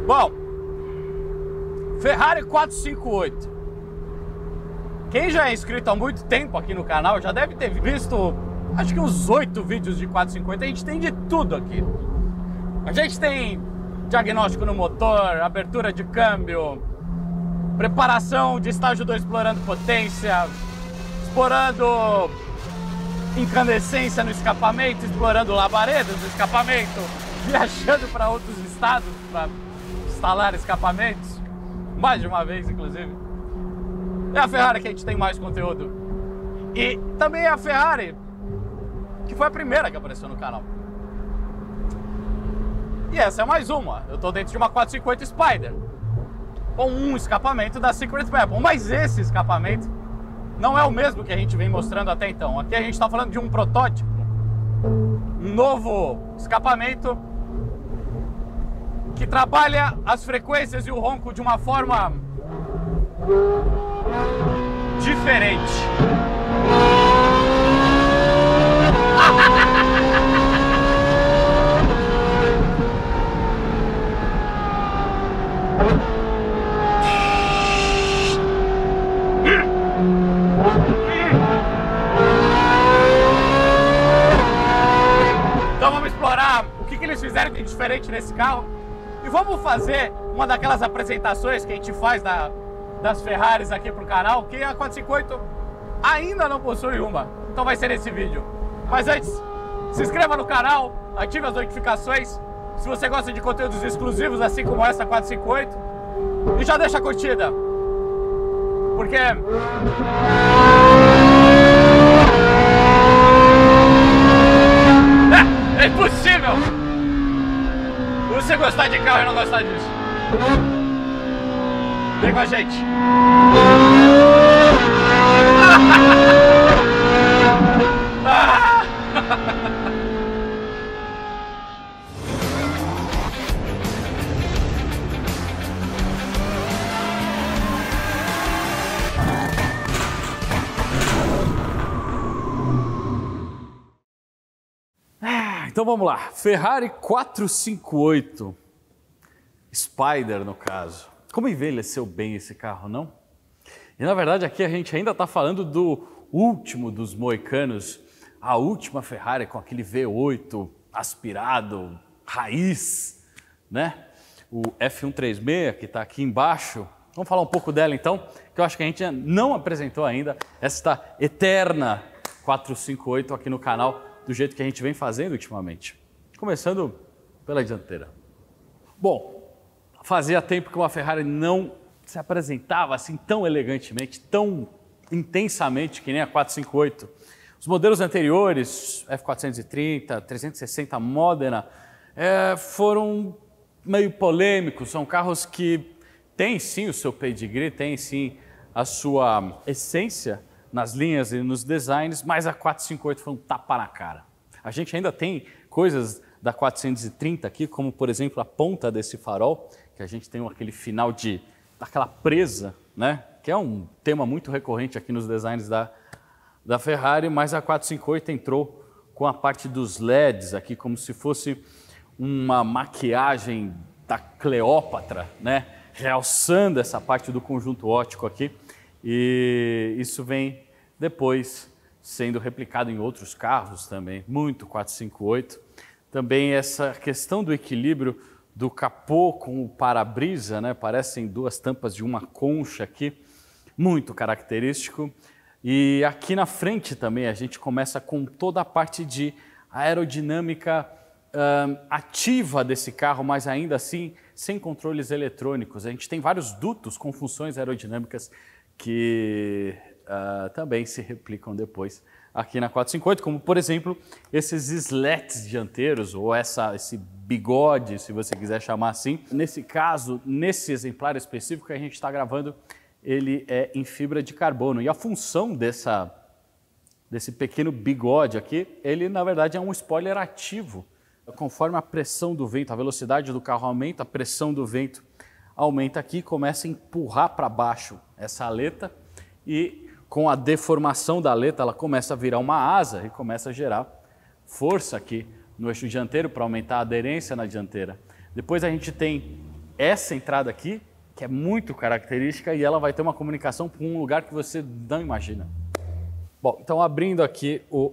Bom, Ferrari 458. Quem já é inscrito há muito tempo aqui no canal já deve ter visto, acho que uns 8 vídeos de 450. A gente tem de tudo aqui. A gente tem diagnóstico no motor, abertura de câmbio, preparação de estágio 2 explorando potência, explorando incandescência no escapamento, explorando labaredas no escapamento, viajando para outros estados para instalar escapamentos, mais de uma vez inclusive. É a Ferrari que a gente tem mais conteúdo. E também é a Ferrari que foi a primeira que apareceu no canal. E essa é mais uma. Eu estou dentro de uma 450 Spider com um escapamento da Secret Weapon. Mas esse escapamento não é o mesmo que a gente vem mostrando até então. Aqui a gente está falando de um protótipo, um novo escapamento que trabalha as frequências e o ronco de uma forma diferente. Então vamos explorar o que eles fizeram de diferente nesse carro e vamos fazer uma daquelas apresentações que a gente faz das Ferraris aqui pro canal, que a 458 ainda não possui uma, então vai ser nesse vídeo. Mas antes, se inscreva no canal, ative as notificações, se você gosta de conteúdos exclusivos assim como essa 458, e já deixa a curtida, porque é impossível você gostar de carro e não gostar disso. Vem com a gente. Então vamos lá. Ferrari 458 Spider, no caso. Como envelheceu bem esse carro, não? E na verdade aqui a gente ainda está falando do último dos moicanos, a última Ferrari com aquele V8 aspirado, raiz, né? O F136 que está aqui embaixo. Vamos falar um pouco dela então, que eu acho que a gente não apresentou ainda esta eterna 458 aqui no canal, do jeito que a gente vem fazendo ultimamente. Começando pela dianteira. Bom, fazia tempo que uma Ferrari não se apresentava assim tão elegantemente, tão intensamente que nem a 458. Os modelos anteriores, F430, 360 Modena, foram meio polêmicos. São carros que têm sim o seu pedigree, têm sim a sua essência nas linhas e nos designs, mas a 458 foi um tapa na cara. A gente ainda tem coisas da 430 aqui, como por exemplo a ponta desse farol, que a gente tem aquele final daquela presa, né? Que é um tema muito recorrente aqui nos designs da Ferrari, mas a 458 entrou com a parte dos LEDs aqui, como se fosse uma maquiagem da Cleópatra, né? Realçando essa parte do conjunto óptico aqui, e isso vem depois sendo replicado em outros carros também, muito 458. Também essa questão do equilíbrio do capô com o para-brisa, né? Parecem duas tampas de uma concha aqui, muito característico. E aqui na frente também a gente começa com toda a parte de aerodinâmica ativa desse carro, mas ainda assim sem controles eletrônicos. A gente tem vários dutos com funções aerodinâmicas que também se replicam depois aqui na 458, como por exemplo esses slats dianteiros ou esse bigode, se você quiser chamar assim. Nesse caso, nesse exemplar específico que a gente está gravando, ele é em fibra de carbono, e a função desse pequeno bigode aqui, ele na verdade é um spoiler ativo. Conforme a pressão do vento, a velocidade do carro aumenta, a pressão do vento aumenta aqui, começa a empurrar para baixo essa aleta, e com a deformação da aleta ela começa a virar uma asa e começa a gerar força aqui no eixo dianteiro para aumentar a aderência na dianteira. Depois a gente tem essa entrada aqui, que é muito característica, e ela vai ter uma comunicação com um lugar que você não imagina. Bom, então abrindo aqui o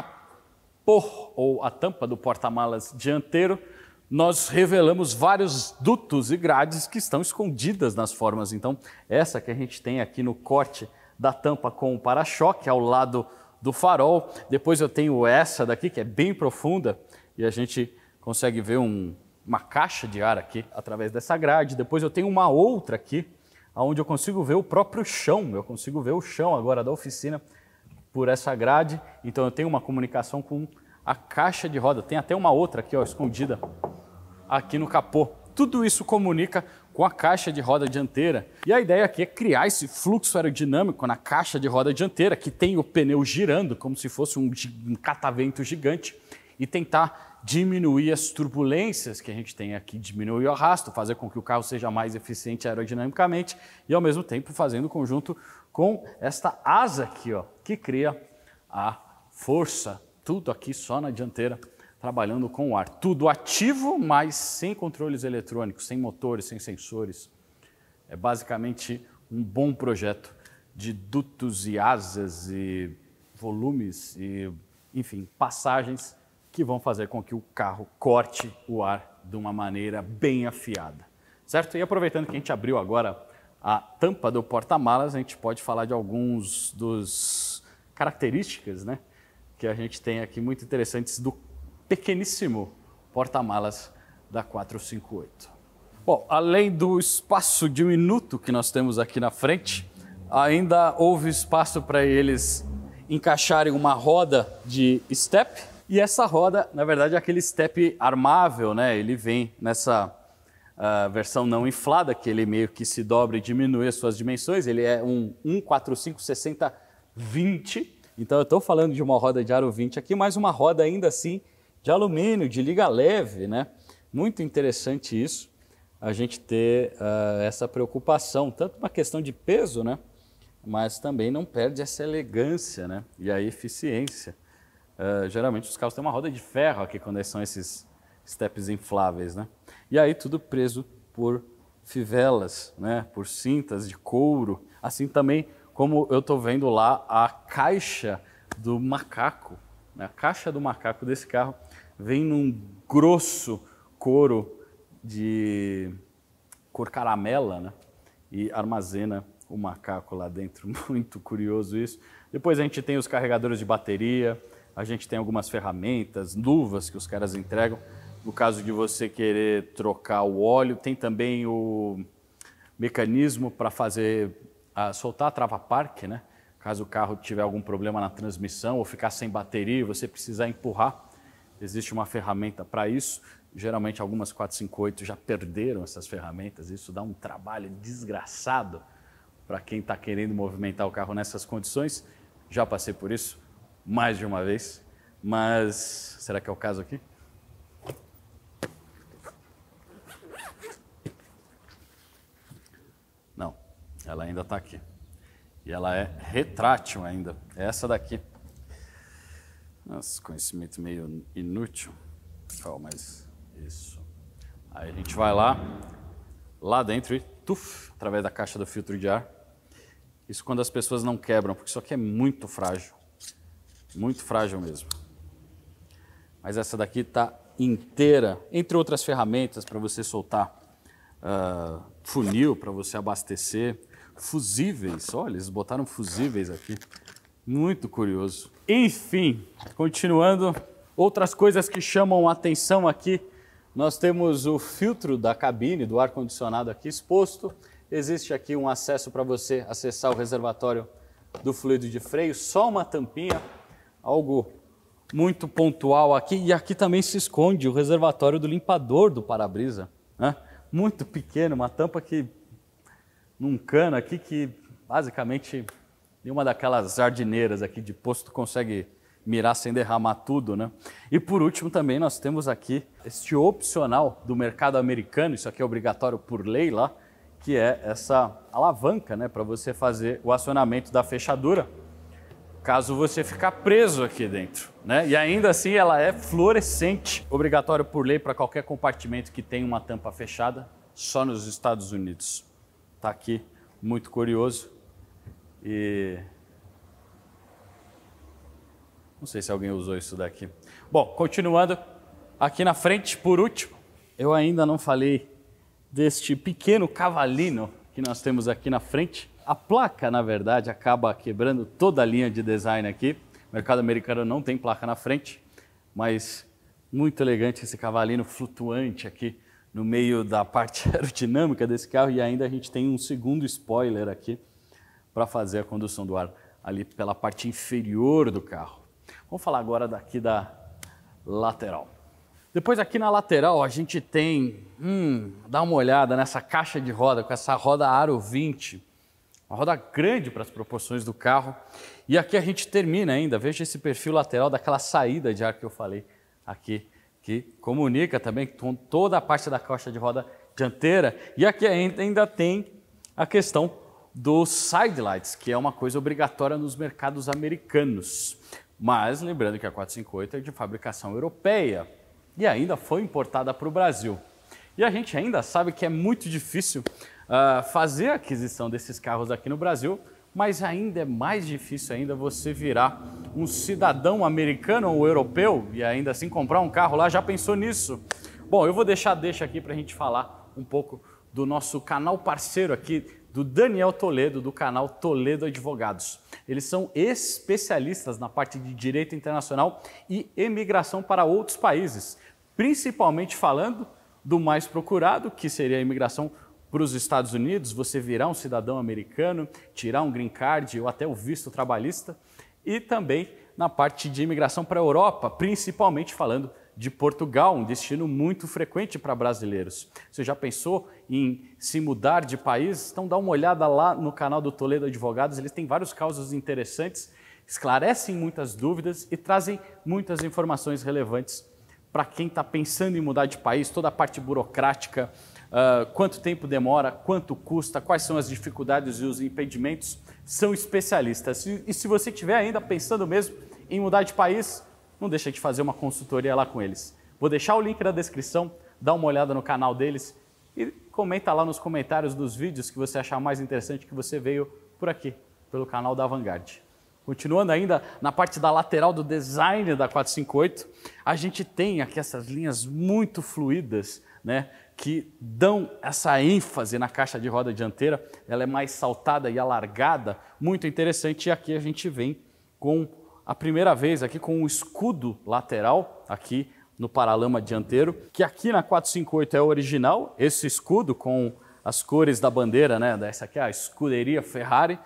capô, ou a tampa do porta-malas dianteiro, nós revelamos vários dutos e grades que estão escondidas nas formas. Então, essa que a gente tem aqui no corte da tampa com o para-choque ao lado do farol. Depois eu tenho essa daqui, que é bem profunda, e a gente consegue ver uma caixa de ar aqui através dessa grade. Depois eu tenho uma outra aqui, onde eu consigo ver o próprio chão. Eu consigo ver o chão agora da oficina por essa grade. Então eu tenho uma comunicação com a caixa de roda. Tem até uma outra aqui, ó, escondida aqui no capô. Tudo isso comunica com a caixa de roda dianteira. E a ideia aqui é criar esse fluxo aerodinâmico na caixa de roda dianteira, que tem o pneu girando como se fosse um catavento gigante, e tentar diminuir as turbulências que a gente tem aqui, diminuir o arrasto, fazer com que o carro seja mais eficiente aerodinamicamente e, ao mesmo tempo, fazendo conjunto com esta asa aqui, ó, que cria a força. Tudo aqui só na dianteira, trabalhando com o ar. Tudo ativo, mas sem controles eletrônicos, sem motores, sem sensores. É basicamente um bom projeto de dutos e asas e volumes e, enfim, passagens que vão fazer com que o carro corte o ar de uma maneira bem afiada. Certo? E aproveitando que a gente abriu agora a tampa do porta-malas, a gente pode falar de alguns dos características, né, que a gente tem aqui muito interessantes do pequeníssimo porta-malas da 458. Bom, além do espaço diminuto que nós temos aqui na frente, ainda houve espaço para eles encaixarem uma roda de step, e essa roda, na verdade, é aquele step armável, né? Ele vem nessa versão não inflada, que ele meio que se dobra e diminui as suas dimensões. Ele é um 145/60/20, então eu estou falando de uma roda de aro 20 aqui, mas uma roda ainda assim de alumínio, de liga leve, né? Muito interessante isso, a gente ter essa preocupação, tanto uma questão de peso, né? Mas também não perde essa elegância, né? E a eficiência. Geralmente os carros têm uma roda de ferro aqui quando são esses steps infláveis, né? E aí tudo preso por fivelas, né? Por cintas de couro, assim também como eu estou vendo lá a caixa do macaco. A caixa do macaco desse carro vem num grosso couro de cor caramela, né? E armazena o macaco lá dentro. Muito curioso isso. Depois a gente tem os carregadores de bateria, a gente tem algumas ferramentas, luvas que os caras entregam. No caso de você querer trocar o óleo, tem também o mecanismo para soltar a trava-parque, né? Caso o carro tiver algum problema na transmissão ou ficar sem bateria e você precisar empurrar, existe uma ferramenta para isso. Geralmente algumas 458 já perderam essas ferramentas, isso dá um trabalho desgraçado para quem está querendo movimentar o carro nessas condições. Já passei por isso mais de uma vez, mas será que é o caso aqui? Não, ela ainda está aqui. E ela é retrátil ainda. É essa daqui. Nossa, conhecimento meio inútil. Oh, mas isso. Aí a gente vai lá dentro e através da caixa do filtro de ar. Isso quando as pessoas não quebram, porque isso aqui é muito frágil. Muito frágil mesmo. Mas essa daqui está inteira, entre outras ferramentas para você soltar funil, para você abastecer. Fusíveis, olha, eles botaram fusíveis aqui. Muito curioso. Enfim, continuando, outras coisas que chamam a atenção aqui. Nós temos o filtro da cabine, do ar-condicionado aqui exposto. Existe aqui um acesso para você acessar o reservatório do fluido de freio. Só uma tampinha, algo muito pontual aqui. E aqui também se esconde o reservatório do limpador do para-brisa, né? Muito pequeno, uma tampa que num cano aqui que basicamente nenhuma daquelas jardineiras aqui de posto consegue mirar sem derramar tudo, né? E por último também nós temos aqui este opcional do mercado americano, isso aqui é obrigatório por lei lá, que é essa alavanca, né, para você fazer o acionamento da fechadura, caso você ficar preso aqui dentro, né? E ainda assim ela é fluorescente, obrigatório por lei para qualquer compartimento que tenha uma tampa fechada. só nos Estados Unidos. Está aqui, muito curioso. E não sei se alguém usou isso daqui. Bom, continuando, aqui na frente, por último, eu ainda não falei deste pequeno cavalinho que nós temos aqui na frente. A placa, na verdade, acaba quebrando toda a linha de design aqui. O mercado americano não tem placa na frente, mas muito elegante esse cavalinho flutuante aqui no meio da parte aerodinâmica desse carro, e ainda a gente tem um segundo spoiler aqui para fazer a condução do ar ali pela parte inferior do carro. Vamos falar agora daqui da lateral. Depois aqui na lateral a gente tem, dá uma olhada nessa caixa de roda, com essa roda Aro 20, uma roda grande para as proporções do carro. E aqui a gente termina ainda, veja esse perfil lateral daquela saída de ar que eu falei aqui, que comunica também com toda a parte da caixa de roda dianteira. E aqui ainda tem a questão dos side lights, que é uma coisa obrigatória nos mercados americanos. Mas lembrando que a 458 é de fabricação europeia e ainda foi importada para o Brasil. E a gente ainda sabe que é muito difícil fazer a aquisição desses carros aqui no Brasil, mas ainda é mais difícil ainda você virar um cidadão americano ou europeu e ainda assim comprar um carro lá. Já pensou nisso? Bom, eu vou deixa aqui para a gente falar um pouco do nosso canal parceiro aqui, do Daniel Toledo, do canal Toledo Advogados. Eles são especialistas na parte de direito internacional e imigração para outros países, principalmente falando do mais procurado, que seria a imigração para os Estados Unidos, você virar um cidadão americano, tirar um green card ou até o visto trabalhista, e também na parte de imigração para a Europa, principalmente falando de Portugal, um destino muito frequente para brasileiros. Você já pensou em se mudar de país? Então dá uma olhada lá no canal do Toledo Advogados, eles têm vários casos interessantes, esclarecem muitas dúvidas e trazem muitas informações relevantes para quem está pensando em mudar de país, toda a parte burocrática, quanto tempo demora, quanto custa, quais são as dificuldades e os impedimentos, são especialistas. E se você estiver ainda pensando mesmo em mudar de país, não deixa de fazer uma consultoria lá com eles. Vou deixar o link na descrição, dá uma olhada no canal deles e comenta lá nos comentários dos vídeos que você achar mais interessante, que você veio por aqui, pelo canal da Vanguard. Continuando ainda na parte da lateral do design da 458, a gente tem aqui essas linhas muito fluídas, né, que dão essa ênfase na caixa de roda dianteira. Ela é mais saltada e alargada, muito interessante. E aqui a gente vem com a primeira vez aqui com um escudo lateral aqui no paralama dianteiro, que aqui na 458 é original, esse escudo com as cores da bandeira, né? Essa aqui é a escuderia Ferrari,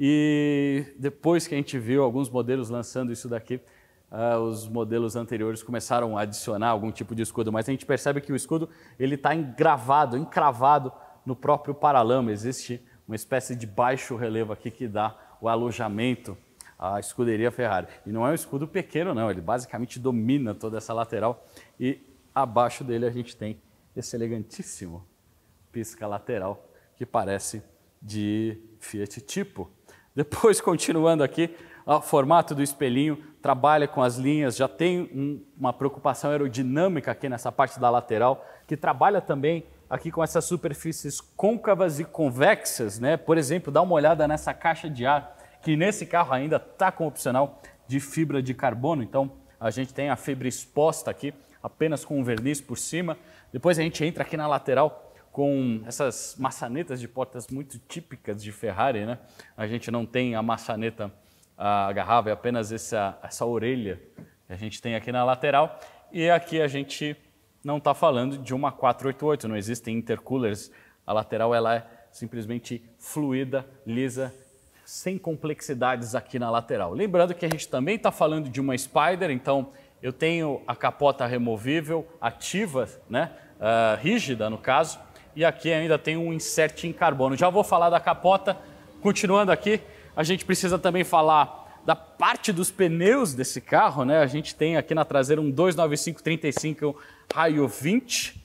e depois que a gente viu alguns modelos lançando isso daqui, os modelos anteriores começaram a adicionar algum tipo de escudo, mas a gente percebe que o escudo ele está engravado, encravado no próprio paralama. Existe uma espécie de baixo relevo aqui que dá o alojamento à escuderia Ferrari. E não é um escudo pequeno não, ele basicamente domina toda essa lateral, e abaixo dele a gente tem esse elegantíssimo pisca lateral que parece de Fiat Tipo. Depois, continuando aqui, o formato do espelhinho trabalha com as linhas, já tem uma preocupação aerodinâmica aqui nessa parte da lateral, que trabalha também aqui com essas superfícies côncavas e convexas, né? Por exemplo, dá uma olhada nessa caixa de ar, que nesse carro ainda está com opcional de fibra de carbono. Então a gente tem a fibra exposta aqui, apenas com um verniz por cima. Depois a gente entra aqui na lateral com essas maçanetas de portas muito típicas de Ferrari, né? A gente não tem a maçaneta agarrável, é apenas essa orelha que a gente tem aqui na lateral. E aqui a gente não está falando de uma 488, não existem intercoolers. A lateral ela é simplesmente fluida, lisa, sem complexidades aqui na lateral. Lembrando que a gente também está falando de uma Spider, então eu tenho a capota removível, ativa, né? Rígida no caso, e aqui ainda tem um insert em carbono. Já vou falar da capota. Continuando aqui, a gente precisa também falar da parte dos pneus desse carro, né? A gente tem aqui na traseira um 295/35 raio 20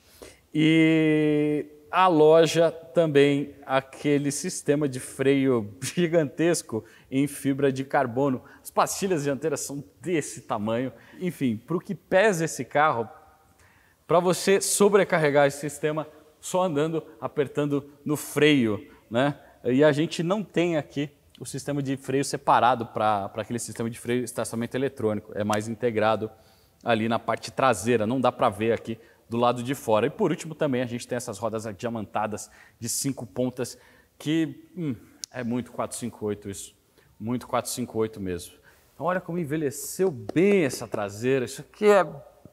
e a loja também aquele sistema de freio gigantesco em fibra de carbono. As pastilhas dianteiras são desse tamanho. Enfim, para o que pesa esse carro, para você sobrecarregar esse sistema, só andando, apertando no freio, né? E a gente não tem aqui o sistema de freio separado para aquele sistema de freio estacionamento eletrônico. É mais integrado ali na parte traseira, não dá para ver aqui do lado de fora. E por último também a gente tem essas rodas diamantadas de 5 pontas, que é muito 458 isso, muito 458 mesmo. Então olha como envelheceu bem essa traseira, isso aqui é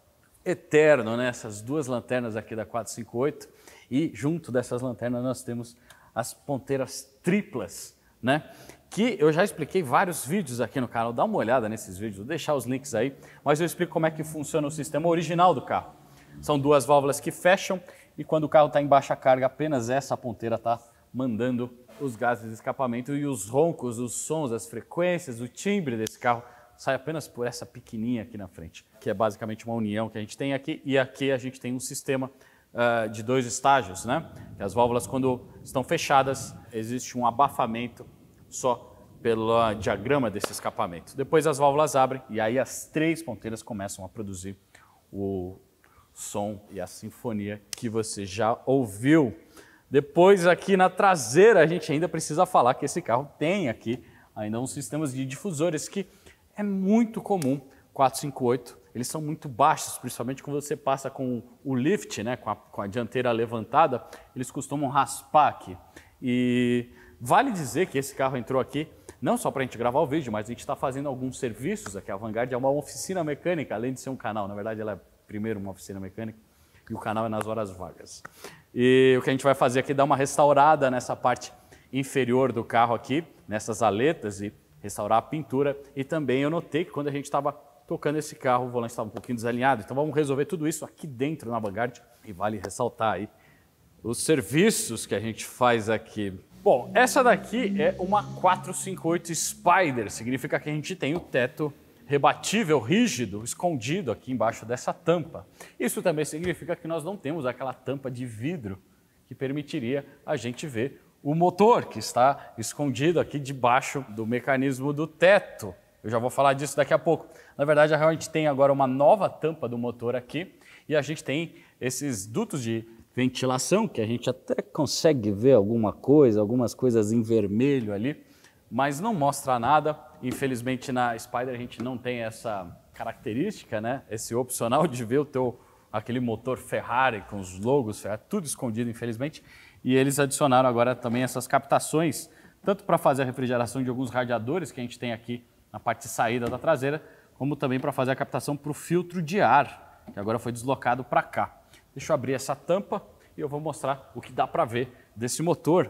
eterno, né? Essas duas lanternas aqui da 458 e junto dessas lanternas nós temos as ponteiras triplas, né? Que eu já expliquei vários vídeos aqui no canal, dá uma olhada nesses vídeos, vou deixar os links aí, mas eu explico como é que funciona o sistema original do carro. São duas válvulas que fecham e quando o carro está em baixa carga, apenas essa ponteira está mandando os gases de escapamento e os roncos, os sons, as frequências, o timbre desse carro sai apenas por essa pequenininha aqui na frente, que é basicamente uma união que a gente tem aqui, e aqui a gente tem um sistema de 2 estágios, né? Que as válvulas, quando estão fechadas, existe um abafamento só pelo diagrama desse escapamento. Depois as válvulas abrem e aí as 3 ponteiras começam a produzir o som e a sinfonia que você já ouviu. Depois aqui na traseira a gente ainda precisa falar que esse carro tem aqui ainda uns sistemas de difusores que é muito comum, 458, eles são muito baixos, principalmente quando você passa com o lift, né, com a dianteira levantada, eles costumam raspar aqui. E vale dizer que esse carro entrou aqui não só para a gente gravar o vídeo, mas a gente está fazendo alguns serviços aqui. A Vanguard é uma oficina mecânica, além de ser um canal. Na verdade, ela é primeiro uma oficina mecânica e o canal é nas horas vagas. E o que a gente vai fazer aqui é dar uma restaurada nessa parte inferior do carro aqui, nessas aletas e restaurar a pintura. E também eu notei que quando a gente estava tocando esse carro, o volante estava um pouquinho desalinhado. Então vamos resolver tudo isso aqui dentro na Vanguard. E vale ressaltar aí os serviços que a gente faz aqui. Bom, essa daqui é uma 458 Spider. Significa que a gente tem o teto rebatível, rígido, escondido aqui embaixo dessa tampa. Isso também significa que nós não temos aquela tampa de vidro que permitiria a gente ver o motor que está escondido aqui debaixo do mecanismo do teto. Eu já vou falar disso daqui a pouco. Na verdade, a gente tem agora uma nova tampa do motor aqui e a gente tem esses dutos de ventilação, que a gente até consegue ver algumas coisas em vermelho ali, mas não mostra nada. Infelizmente, na Spider a gente não tem essa característica, né? Esse opcional de ver aquele motor Ferrari com os logos, tudo escondido, infelizmente. E eles adicionaram agora também essas captações, tanto para fazer a refrigeração de alguns radiadores que a gente tem aqui na parte de saída da traseira, como também para fazer a captação para o filtro de ar, que agora foi deslocado para cá. Deixa eu abrir essa tampa e eu vou mostrar o que dá para ver desse motor.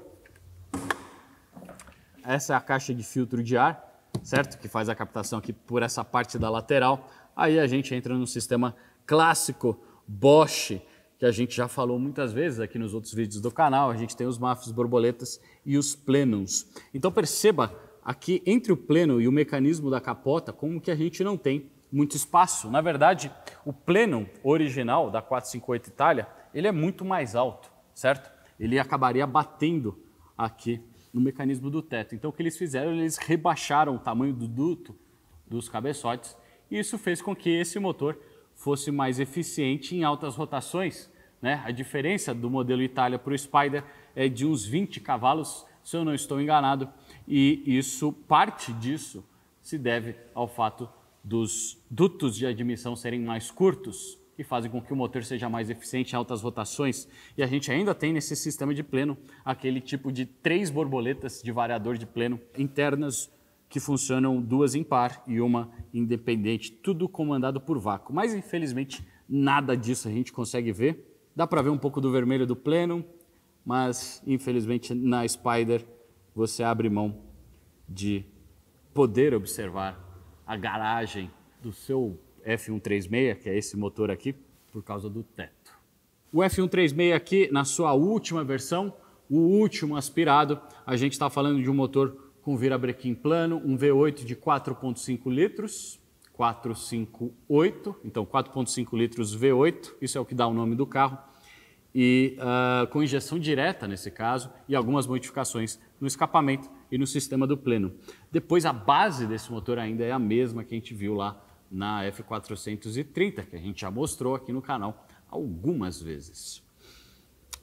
Essa é a caixa de filtro de ar, certo? Que faz a captação aqui por essa parte da lateral. Aí a gente entra no sistema clássico Bosch, que a gente já falou muitas vezes aqui nos outros vídeos do canal. A gente tem os MAFs, borboletas e os plenums. Então perceba aqui entre o pleno e o mecanismo da capota como que a gente não tem muito espaço. Na verdade, o plenum original da 458 Itália, ele é muito mais alto, certo? Ele acabaria batendo aqui no mecanismo do teto. Então o que eles fizeram, eles rebaixaram o tamanho do duto dos cabeçotes e isso fez com que esse motor fosse mais eficiente em altas rotações, né? A diferença do modelo Itália para o Spider é de uns 20 cavalos, se eu não estou enganado, e parte disso se deve ao fato dos dutos de admissão serem mais curtos, que fazem com que o motor seja mais eficiente em altas rotações. E a gente ainda tem nesse sistema de pleno aquele tipo de 3 borboletas de variador de pleno internas que funcionam 2 em par e uma independente, tudo comandado por vácuo. Mas infelizmente nada disso a gente consegue ver. Dá para ver um pouco do vermelho do pleno, mas infelizmente na Spider você abre mão de poder observar a garagem do seu F136, que é esse motor aqui, por causa do teto. O F136 aqui, na sua última versão, o último aspirado, a gente está falando de um motor com virabrequim plano, um V8 de 4,5 litros, 458, então 4,5 litros V8, isso é o que dá o nome do carro, e com injeção direta nesse caso, e algumas modificações no escapamento e no sistema do pleno. Depois a base desse motor ainda é a mesma que a gente viu lá na F430, que a gente já mostrou aqui no canal algumas vezes.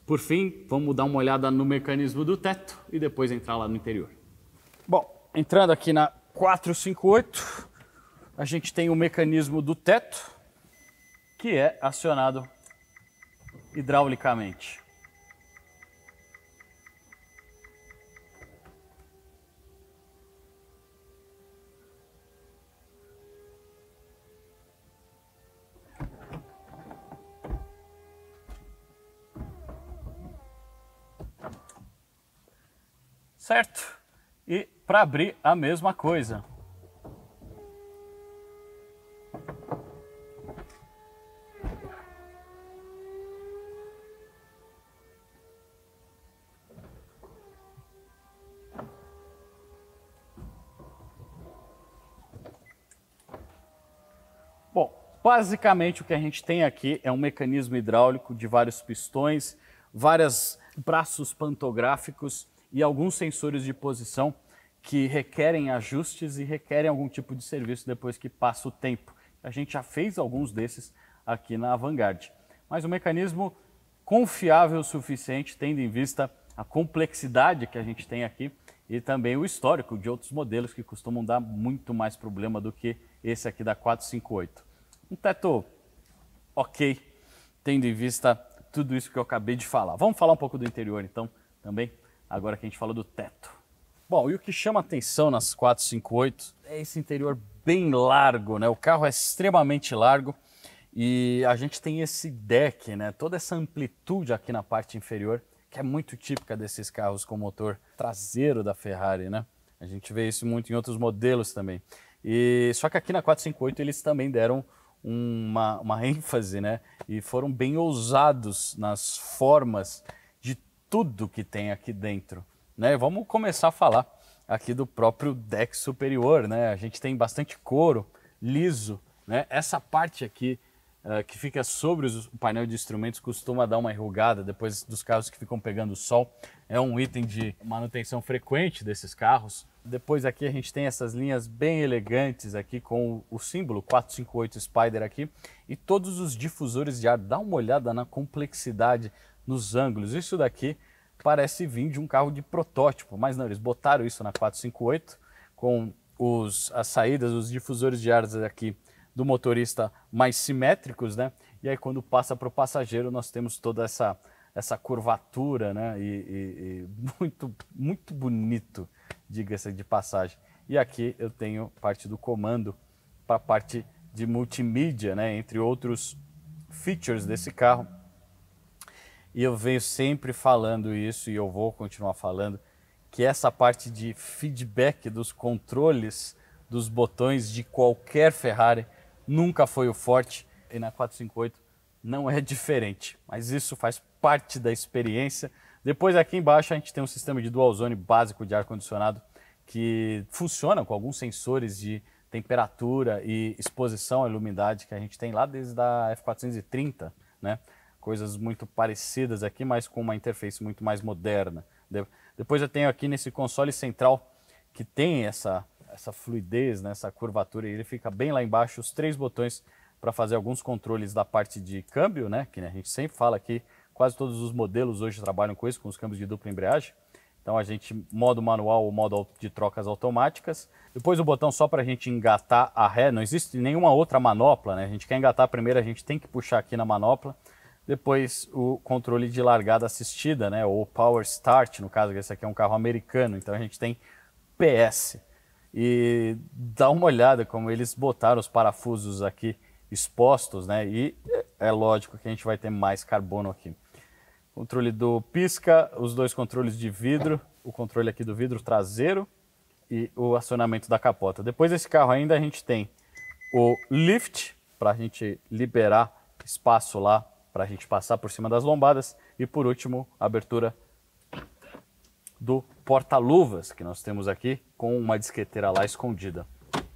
Por fim, vamos dar uma olhada no mecanismo do teto e depois entrar lá no interior. Bom, entrando aqui na 458, a gente tem o mecanismo do teto, que é acionado hidraulicamente. Certo? E para abrir a mesma coisa. Bom, basicamente o que a gente tem aqui é um mecanismo hidráulico de vários pistões, vários braços pantográficos e alguns sensores de posição que requerem ajustes e requerem algum tipo de serviço depois que passa o tempo. A gente já fez alguns desses aqui na Vanguard. Mas um mecanismo confiável o suficiente, tendo em vista a complexidade que a gente tem aqui e também o histórico de outros modelos que costumam dar muito mais problema do que esse aqui da 458. Um teto ok, tendo em vista tudo isso que eu acabei de falar. Vamos falar um pouco do interior então, também, agora que a gente falou do teto. Bom, e o que chama atenção nas 458 é esse interior bem largo, né? O carro é extremamente largo e a gente tem esse deck, né? Toda essa amplitude aqui na parte inferior, que é muito típica desses carros com motor traseiro da Ferrari, né? A gente vê isso muito em outros modelos também. E só que aqui na 458 eles também deram uma ênfase, né? E foram bem ousados nas formas de tudo que tem aqui dentro, né? Vamos começar a falar aqui do próprio deck superior, né? A gente tem bastante couro liso, né? Essa parte aqui que fica sobre o painel de instrumentos costuma dar uma enrugada depois dos carros que ficam pegando sol. É um item de manutenção frequente desses carros. Depois aqui a gente tem essas linhas bem elegantes aqui com o símbolo 458 Spider aqui e todos os difusores de ar. Dá uma olhada na complexidade nos ângulos. Isso daqui parece vir de um carro de protótipo, mas não, eles botaram isso na 458 com as saídas, os difusores de ar aqui do motorista mais simétricos, né? E aí quando passa para o passageiro nós temos toda essa curvatura, né? E muito bonito, diga-se de passagem. E aqui eu tenho parte do comando para a parte de multimídia, né? Entre outros features desse carro. E eu venho sempre falando isso e eu vou continuar falando, que essa parte de feedback dos controles dos botões de qualquer Ferrari nunca foi o forte e na 458 não é diferente, mas isso faz parte da experiência. Depois aqui embaixo a gente tem um sistema de dual zone básico de ar-condicionado que funciona com alguns sensores de temperatura e exposição à lumidade que a gente tem lá desde a F430, né? Coisas muito parecidas aqui, mas com uma interface muito mais moderna. Depois eu tenho aqui nesse console central que tem essa fluidez, né, essa curvatura, e ele fica bem lá embaixo, os 3 botões para fazer alguns controles da parte de câmbio, né, que a gente sempre fala aqui, quase todos os modelos hoje trabalham com isso, com os câmbios de dupla embreagem. Então a gente, modo manual ou modo de trocas automáticas. Depois o botão só para a gente engatar a ré, não existe nenhuma outra manopla, né, a gente quer engatar primeiro, a gente tem que puxar aqui na manopla. Depois o controle de largada assistida, né, ou Power Start, no caso, esse aqui é um carro americano, então a gente tem PS. E dá uma olhada como eles botaram os parafusos aqui expostos, né? E é lógico que a gente vai ter mais carbono aqui. Controle do pisca, os 2 controles de vidro, o controle aqui do vidro traseiro e o acionamento da capota. Depois desse carro ainda a gente tem o lift, para a gente liberar espaço lá, para a gente passar por cima das lombadas. E por último, a abertura do porta-luvas que nós temos aqui com uma disqueteira lá escondida.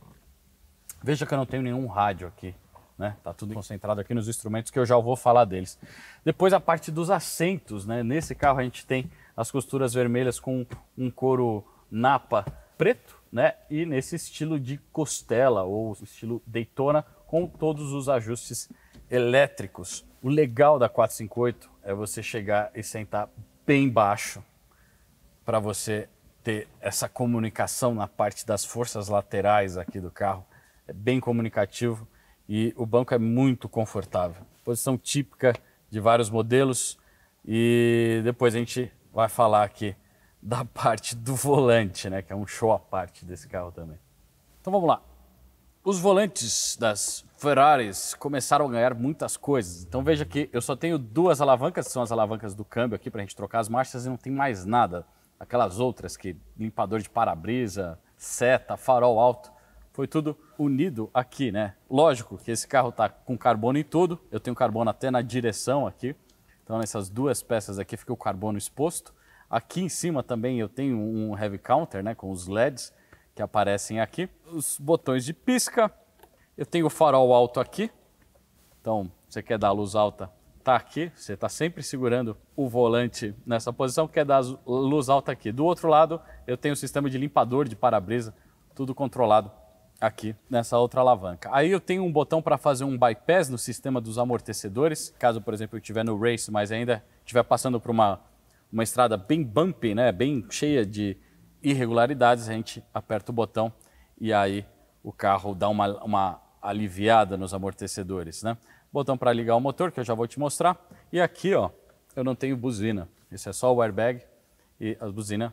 Veja que eu não tenho nenhum rádio aqui, né? Tá tudo concentrado aqui nos instrumentos que eu já vou falar deles. Depois a parte dos assentos, né? Nesse carro a gente tem as costuras vermelhas com um couro napa preto, né? E nesse estilo de costela ou estilo Daytona com todos os ajustes elétricos. O legal da 458 é você chegar e sentar bem baixo para você ter essa comunicação na parte das forças laterais aqui do carro. É bem comunicativo e o banco é muito confortável. Posição típica de vários modelos e depois a gente vai falar aqui da parte do volante, né, que é um show à parte desse carro também. Então vamos lá. Os volantes das Ferraris começaram a ganhar muitas coisas. Então veja que eu só tenho duas alavancas, que são as alavancas do câmbio aqui para a gente trocar as marchas e não tem mais nada. Aquelas outras que limpador de para-brisa, seta, farol alto, foi tudo unido aqui, né? Lógico que esse carro está com carbono em tudo, eu tenho carbono até na direção aqui. Então nessas duas peças aqui fica o carbono exposto. Aqui em cima também eu tenho um heavy counter, né, com os LEDs que aparecem aqui. Os botões de pisca. Eu tenho o farol alto aqui. Então, você quer dar luz alta, tá aqui. Você está sempre segurando o volante nessa posição. Quer dar luz alta aqui. Do outro lado, eu tenho o sistema de limpador de para-brisa, tudo controlado aqui nessa outra alavanca. Aí eu tenho um botão para fazer um bypass no sistema dos amortecedores. Caso, por exemplo, eu estiver no race, mas ainda estiver passando por uma estrada bem bumpy, né, bem cheia de irregularidades, a gente aperta o botão e aí o carro dá uma aliviada nos amortecedores, né? Botão para ligar o motor, que eu já vou te mostrar. E aqui, ó, eu não tenho buzina. Esse é só o airbag e a buzina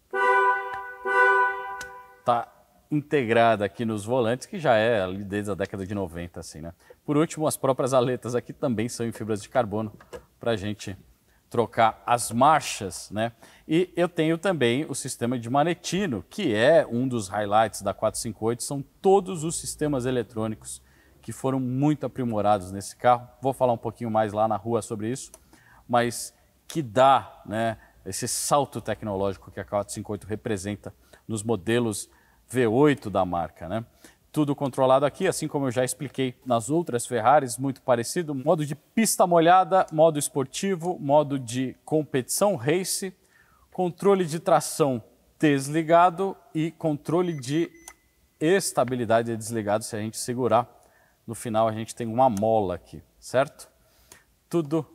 tá integrada aqui nos volantes, que já é ali desde a década de 90, assim, né? Por último, as próprias aletas aqui também são em fibras de carbono para a gente trocar as marchas, né? E eu tenho também o sistema de Manettino, que é um dos highlights da 458, são todos os sistemas eletrônicos que foram muito aprimorados nesse carro. Vou falar um pouquinho mais lá na rua sobre isso, mas que dá, né, esse salto tecnológico que a 458 representa nos modelos V8 da marca, né? Tudo controlado aqui, assim como eu já expliquei nas outras Ferraris, muito parecido. Modo de pista molhada, modo esportivo, modo de competição, race, controle de tração desligado e controle de estabilidade desligado. Se a gente segurar, no final a gente tem uma mola aqui, certo? Tudo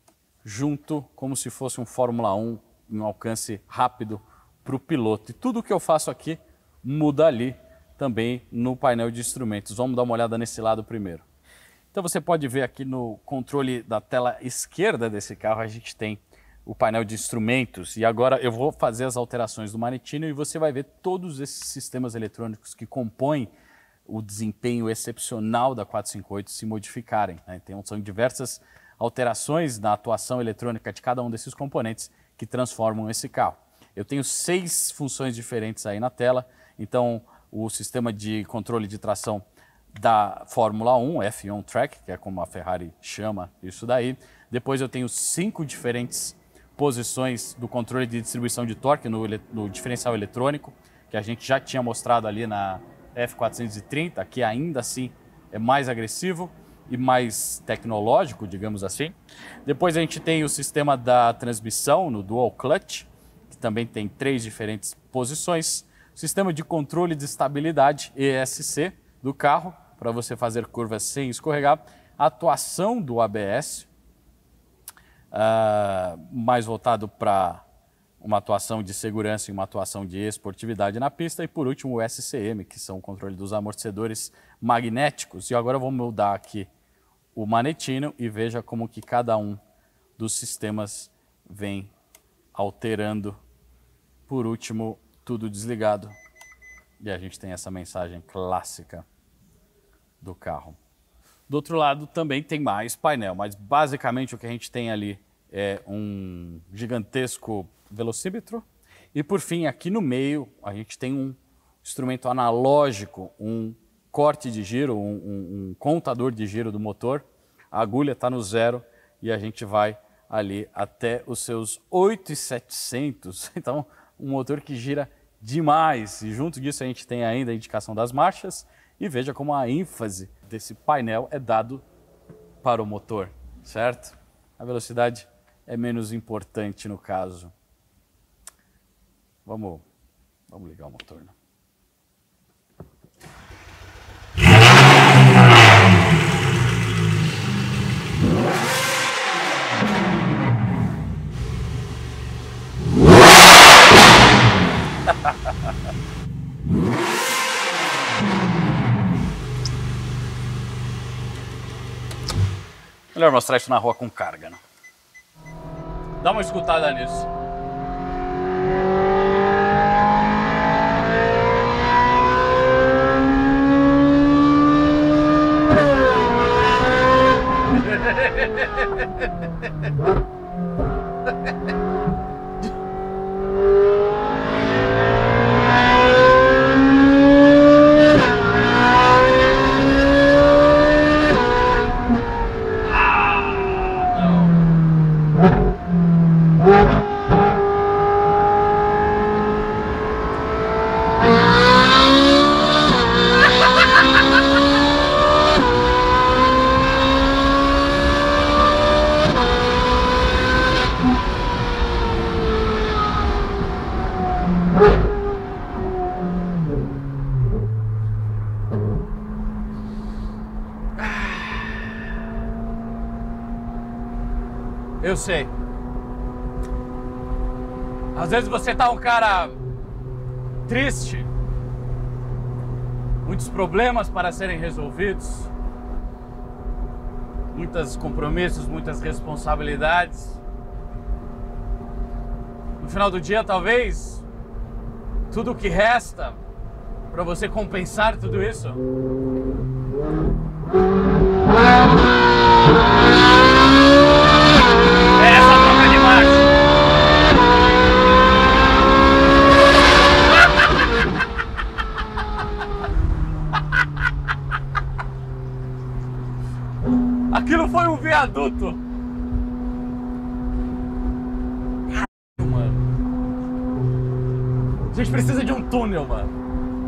junto, como se fosse um Fórmula 1, um alcance rápido para o piloto. E tudo que eu faço aqui muda ali também no painel de instrumentos. Vamos dar uma olhada nesse lado primeiro. Então você pode ver aqui no controle da tela esquerda desse carro, a gente tem o painel de instrumentos e agora eu vou fazer as alterações do Manettino e você vai ver todos esses sistemas eletrônicos que compõem o desempenho excepcional da 458 se modificarem, né? Então são diversas alterações na atuação eletrônica de cada um desses componentes que transformam esse carro. Eu tenho 6 funções diferentes aí na tela, então o sistema de controle de tração da Fórmula 1, F1 Track, que é como a Ferrari chama isso daí. Depois eu tenho 5 diferentes posições do controle de distribuição de torque no diferencial eletrônico, que a gente já tinha mostrado ali na F430, que ainda assim é mais agressivo e mais tecnológico, digamos assim. Depois a gente tem o sistema da transmissão no Dual Clutch, que também tem 3 diferentes posições. Sistema de controle de estabilidade, ESC, do carro, para você fazer curvas sem escorregar. Atuação do ABS, mais voltado para uma atuação de segurança e uma atuação de esportividade na pista. E por último o SCM, que são o controle dos amortecedores magnéticos. E agora eu vou mudar aqui o Manettino e veja como que cada um dos sistemas vem alterando. Por último, tudo desligado e a gente tem essa mensagem clássica do carro. Do outro lado também tem mais painel, mas basicamente o que a gente tem ali é um gigantesco velocímetro e por fim aqui no meio a gente tem um instrumento analógico, um corte de giro, um contador de giro do motor. A agulha está no 0 e a gente vai ali até os seus 8.700, então um motor que gira demais. E junto disso a gente tem ainda a indicação das marchas e veja como a ênfase desse painel é dado para o motor, certo? A velocidade é menos importante no caso. Vamos ligar o motor, né? Melhor mostrar isso na rua com carga, né? Dá uma escutada nisso. Eu sei. Às vezes você tá um cara triste, muitos problemas para serem resolvidos, muitos compromissos, muitas responsabilidades. No final do dia, talvez, tudo o que resta para você compensar tudo isso é essa troca de marcha. Aquilo foi um viaduto. Caralho, mano. A gente precisa de um túnel, mano.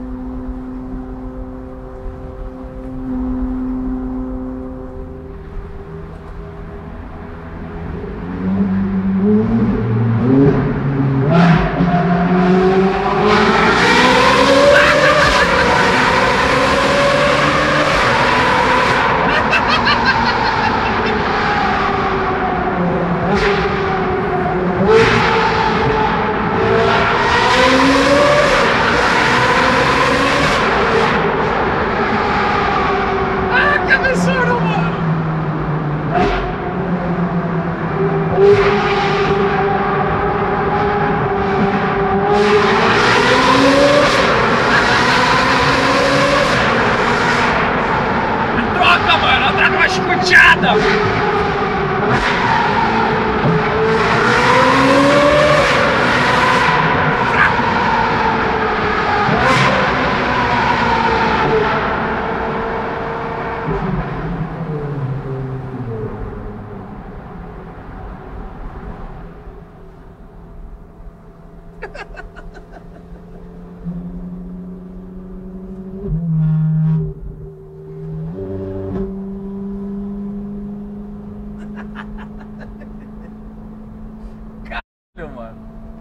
Caralho, mano.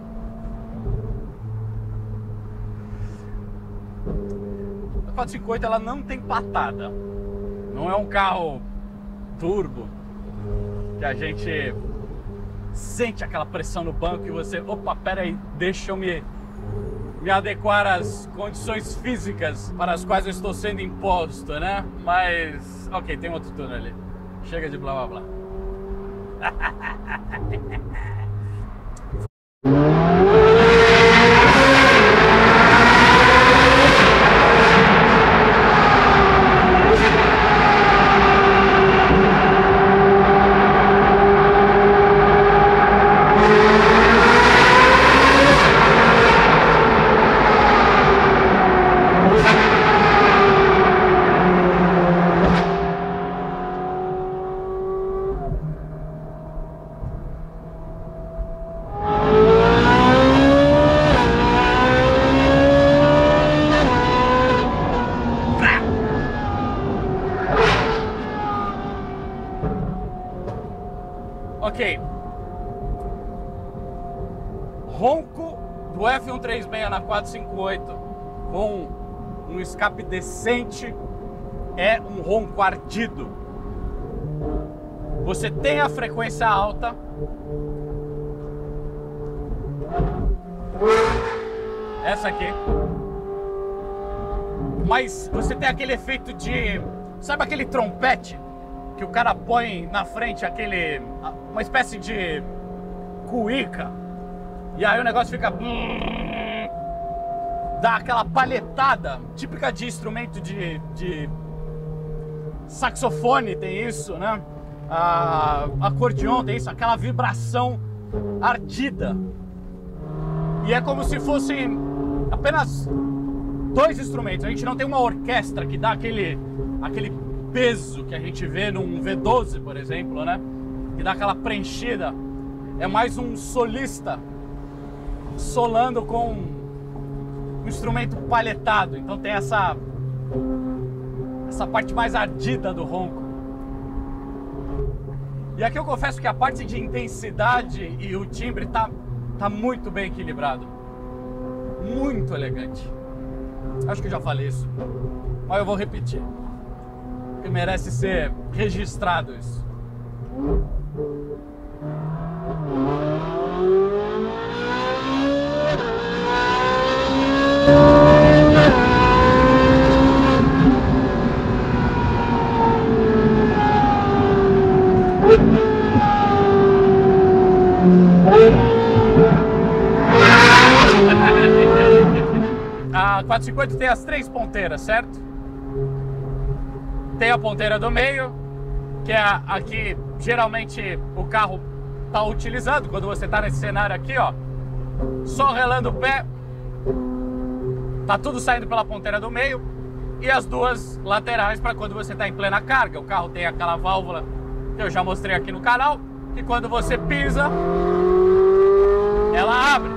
A 458 ela não tem patada. Não é um carro turbo que a gente sente aquela pressão no banco e você, opa, pera aí, deixa eu me adequar às condições físicas para as quais eu estou sendo imposto, né? Mas, ok, tem outro túnel ali. Chega de blá blá blá. Ok. Ronco do F136 na 458 com um escape decente é um ronco ardido. Você tem a frequência alta, essa aqui, mas você tem aquele efeito de, sabe aquele trompete que o cara põe na frente uma espécie de cuíca, e aí o negócio fica... dá aquela palhetada, típica de instrumento de saxofone tem isso, né? Acordeon tem isso, aquela vibração ardida. E é como se fossem apenas dois instrumentos. A gente não tem uma orquestra que dá aquele peso que a gente vê num V12, por exemplo, né? Que dá aquela preenchida. É mais um solista solando com um instrumento palhetado. Então tem essa parte mais ardida do ronco. E aqui eu confesso que a parte de intensidade e o timbre tá muito bem equilibrado. Muito elegante. Acho que eu já falei isso, mas eu vou repetir, porque merece ser registrado isso. A 458 tem as 3 ponteiras, certo? Tem a ponteira do meio, que é a que geralmente o carro está utilizando quando você está nesse cenário aqui, ó. Só relando o pé, tá tudo saindo pela ponteira do meio. E as 2 laterais para quando você está em plena carga. O carro tem aquela válvula que eu já mostrei aqui no canal, que quando você pisa, ela abre.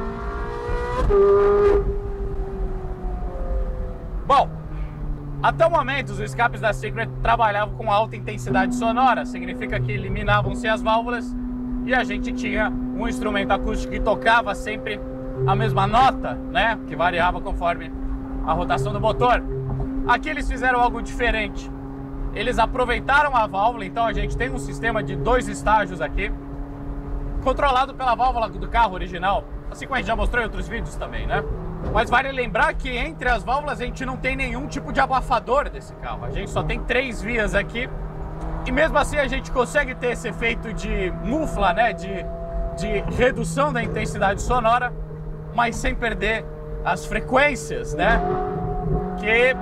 Bom, até o momento os escapes da Secret trabalhavam com alta intensidade sonora, significa que eliminavam-se as válvulas e a gente tinha um instrumento acústico que tocava sempre a mesma nota, né, que variava conforme a rotação do motor. Aqui eles fizeram algo diferente. Eles aproveitaram a válvula, então a gente tem um sistema de 2 estágios aqui, controlado pela válvula do carro original, assim como a gente já mostrou em outros vídeos também, né? Mas vale lembrar que entre as válvulas a gente não tem nenhum tipo de abafador desse carro. A gente só tem 3 vias aqui. E mesmo assim a gente consegue ter esse efeito de mufla, né? De redução da intensidade sonora, mas sem perder as frequências, né? Que...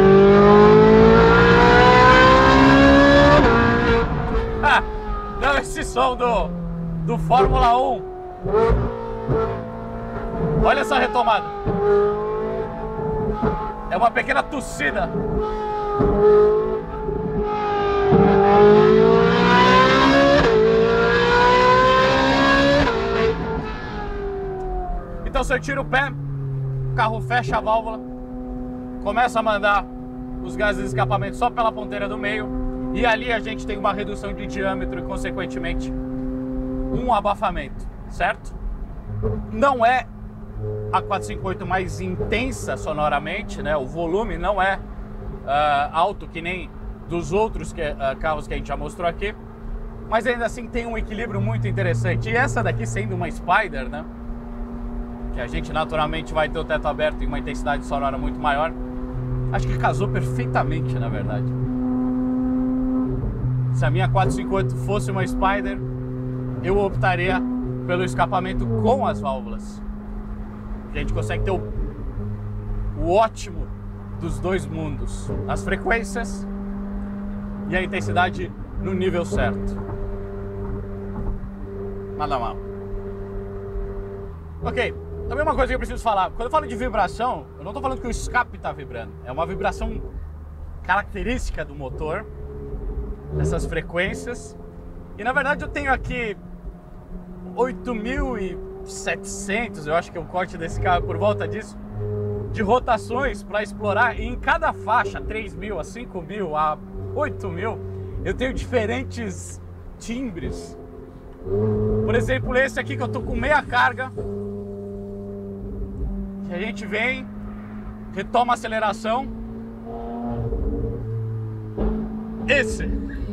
não, esse som do Fórmula 1. Olha essa retomada. É uma pequena tossida. Então se eu tiro o pé, o carro fecha a válvula, começa a mandar os gases de escapamento só pela ponteira do meio, e ali a gente tem uma redução de diâmetro e consequentemente um abafamento, certo? Não é a 458 mais intensa sonoramente, né? O volume não é alto que nem dos outros carros que a gente já mostrou aqui, mas ainda assim tem um equilíbrio muito interessante. E essa daqui sendo uma Spider, né? Que a gente naturalmente vai ter o teto aberto e uma intensidade sonora muito maior, acho que casou perfeitamente, na verdade. Se a minha 458 fosse uma Spider, eu optaria pelo escapamento com as válvulas. A gente consegue ter o ótimo dos 2 mundos, as frequências e a intensidade no nível certo. Nada mal. Ok, também uma coisa que eu preciso falar. Quando eu falo de vibração, eu não estou falando que o escape está vibrando. É uma vibração característica do motor, essas frequências. E na verdade eu tenho aqui 8.700, eu acho que é o corte desse carro por volta disso, de rotações para explorar. E em cada faixa, 3.000 a 5.000 a 8.000, eu tenho diferentes timbres. Por exemplo, esse aqui que eu tô com meia carga, que a gente vem, retoma a aceleração. Esse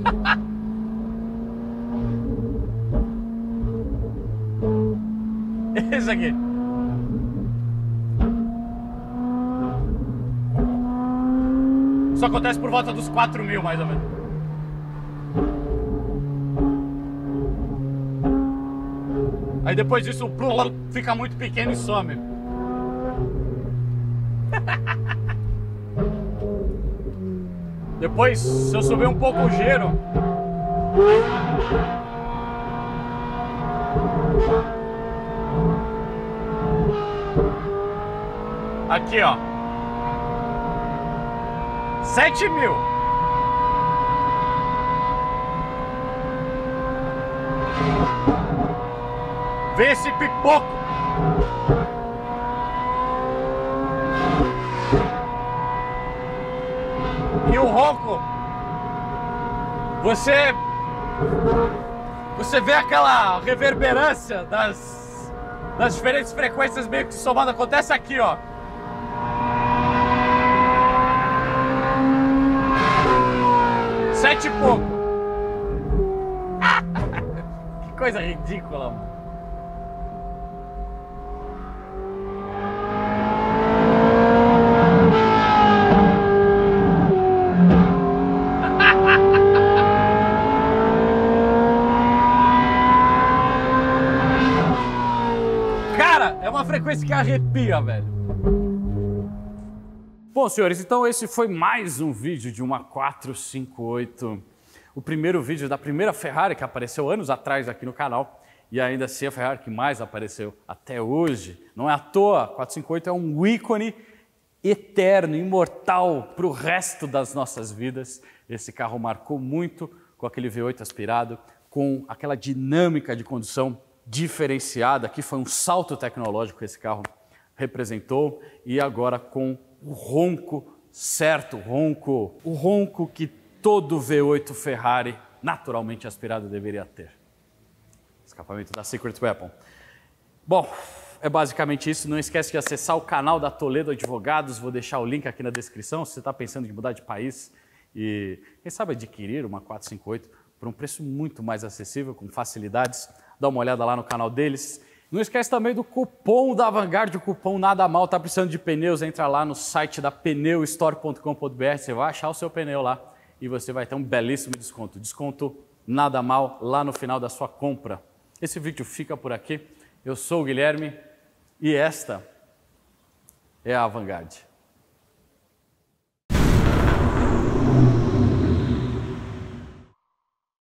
esse aqui. Isso acontece por volta dos 4.000, mais ou menos. Aí depois disso fica muito pequeno e some. Depois, se eu subir um pouco o giro, aqui ó, 7.000. Vê esse pipoco. E o ronco, você vê aquela reverberância das diferentes frequências meio que somando. Acontece aqui, ó. Sete e pouco. Que coisa ridícula, mano. Cara, é uma frequência que arrepia, velho. Bom, senhores, então esse foi mais um vídeo de uma 458. O primeiro vídeo da primeira Ferrari que apareceu anos atrás aqui no canal. E ainda assim a Ferrari que mais apareceu até hoje. Não é à toa, a 458 é um ícone eterno, imortal para o resto das nossas vidas. Esse carro marcou muito com aquele V8 aspirado, com aquela dinâmica de condução diferenciada, que foi um salto tecnológico que esse carro representou, e agora com o ronco certo, o ronco que todo V8 Ferrari naturalmente aspirado deveria ter. Escapamento da Secret Weapon. Bom, é basicamente isso. Não esquece de acessar o canal da Toledo Advogados, vou deixar o link aqui na descrição se você está pensando em mudar de país e, quem sabe, adquirir uma 458 por um preço muito mais acessível, com facilidades. Dá uma olhada lá no canal deles. Não esquece também do cupom da Vanguard, o cupom Nada Mal. Tá precisando de pneus? Entra lá no site da pneustore.com.br, você vai achar o seu pneu lá e você vai ter um belíssimo desconto. Desconto Nada Mal lá no final da sua compra. Esse vídeo fica por aqui. Eu sou o Guilherme e esta é a Vanguard.